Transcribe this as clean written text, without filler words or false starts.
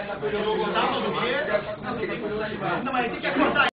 Eu vou contar todo dia. Não, mas tem que acordar.